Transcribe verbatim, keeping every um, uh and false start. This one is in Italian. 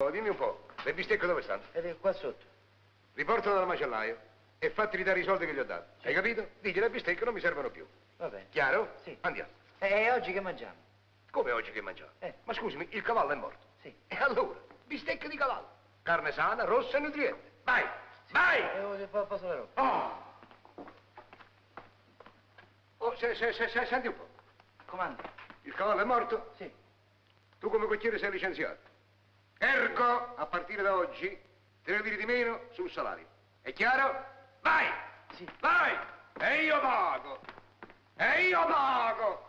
Niccolo, dimmi un po', le bistecche dove stanno? Ed qua sotto. Riportalo dal macellaio e fatti ridare i soldi che gli ho dato. Sì. Hai capito? Digli le bistecche non mi servono più. Va bene. Chiaro? Sì. Andiamo. E oggi che mangiamo? Come oggi che mangiamo? Eh. Ma scusami, il cavallo è morto. Sì. E allora? Bistecche di cavallo. Carne sana, rossa e nutriente. Vai! Sì. Vai! E ora posso la roba. Oh! Oh, se, se, se, se, senti un po'. Comando. Il cavallo è morto? Sì. Tu come cocchiere sei licenziato. Ergo, a partire da oggi, tre lire di meno sul salario. È chiaro? Vai! Sì. Vai! E io pago! E io pago!